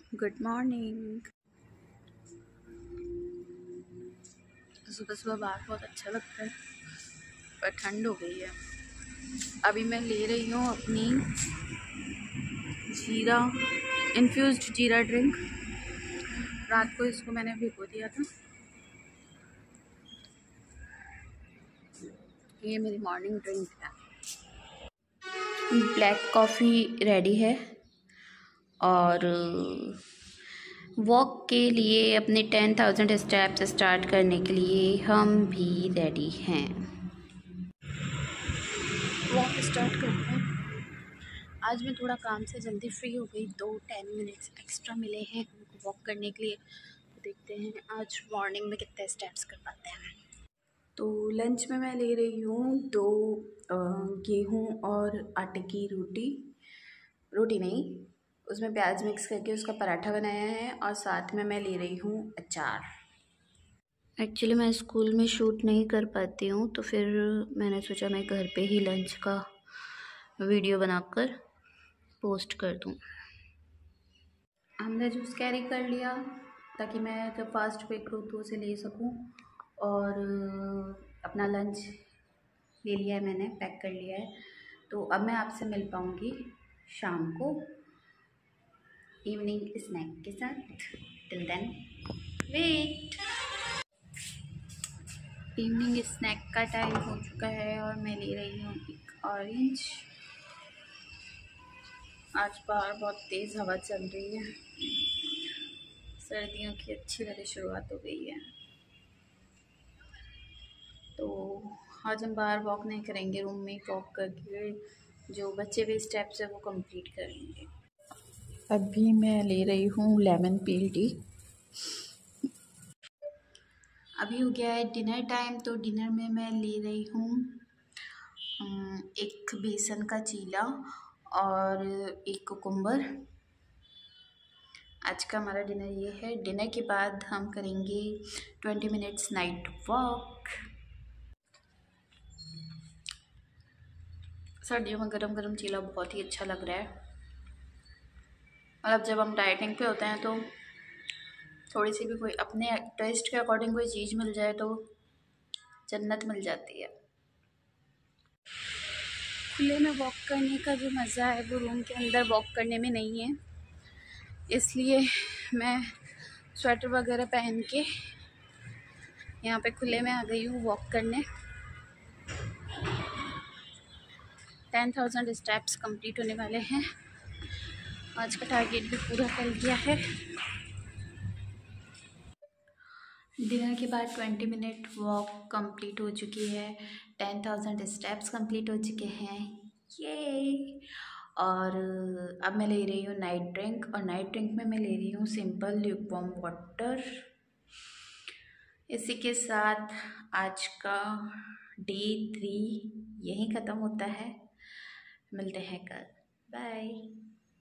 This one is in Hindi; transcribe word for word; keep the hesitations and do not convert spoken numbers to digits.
Good morning. सुबह सुबह बाहर बहुत अच्छा लगता है, पर ठंड हो गई है। अभी मैं ले रही हूँ अपनी जीरा इन्फ्यूज्ड जीरा ड्रिंक। रात को इसको मैंने भिगो दिया था। ये मेरी मॉर्निंग ड्रिंक है। ब्लैक कॉफ़ी रेडी है और वॉक के लिए अपने टेन थाउजेंड स्टेप्स स्टार्ट करने के लिए हम भी रेडी हैं। वॉक स्टार्ट करते हैं। आज मैं थोड़ा काम से जल्दी फ्री हो गई, दो टेन मिनट्स एक्स्ट्रा मिले हैं हमको वॉक करने के लिए। तो देखते हैं आज मॉर्निंग में कितने स्टेप्स कर पाते हैं। तो लंच में मैं ले रही हूँ दो गेहूँ और आटे की रोटी रोटी नहीं उसमें प्याज मिक्स करके उसका पराठा बनाया है, और साथ में मैं ले रही हूँ अचार। एक्चुअली मैं स्कूल में शूट नहीं कर पाती हूँ, तो फिर मैंने सोचा मैं घर पे ही लंच का वीडियो बनाकर पोस्ट कर दूँ। हमने जूस कैरी कर लिया ताकि मैं जब फास्ट ब्रेक करूँ तो उसे ले सकूँ, और अपना लंच ले लिया है, मैंने पैक कर लिया है। तो अब मैं आपसे मिल पाऊँगी शाम को इवनिंग स्नैक के साथ। Till then wait. Evening snack का टाइम हो चुका है और मैं ले रही हूँ एक ऑरेंज। आज बाहर बहुत तेज़ हवा चल रही है, सर्दियों की अच्छी वाली शुरुआत हो गई है। तो आज हम बाहर वॉक नहीं करेंगे, रूम में वॉक करके जो बचे हुए स्टेप्स है वो कंप्लीट करेंगे। अभी मैं ले रही हूँ लेमन पील टी। अभी हो गया है डिनर टाइम, तो डिनर में मैं ले रही हूँ एक बेसन का चीला और एक कुकुम्बर। आज का हमारा डिनर ये है। डिनर के बाद हम करेंगे ट्वेंटी मिनट्स नाइट वॉक। सर्दियों में गरम गरम चीला बहुत ही अच्छा लग रहा है। मतलब जब हम डाइटिंग पे होते हैं तो थोड़ी सी भी कोई अपने टेस्ट के अकॉर्डिंग कोई चीज़ मिल जाए तो जन्नत मिल जाती है। खुले में वॉक करने का जो मज़ा है वो रूम के अंदर वॉक करने में नहीं है, इसलिए मैं स्वेटर वगैरह पहन के यहाँ पे खुले में आ गई हूँ वॉक करने। टेन थाउजेंड स्टेप्स कंप्लीट होने वाले हैं। आज का टारगेट भी पूरा कर लिया है। डिनर के बाद ट्वेंटी मिनट वॉक कंप्लीट हो चुकी है। टेन थाउजेंड स्टेप्स कंप्लीट हो चुके हैं, ये। और अब मैं ले रही हूँ नाइट ड्रिंक, और नाइट ड्रिंक में मैं ले रही हूँ सिंपल ल्यूकवार्म वाटर। इसी के साथ आज का डे थ्री यहीं ख़त्म होता है। मिलते हैं कल, बाय।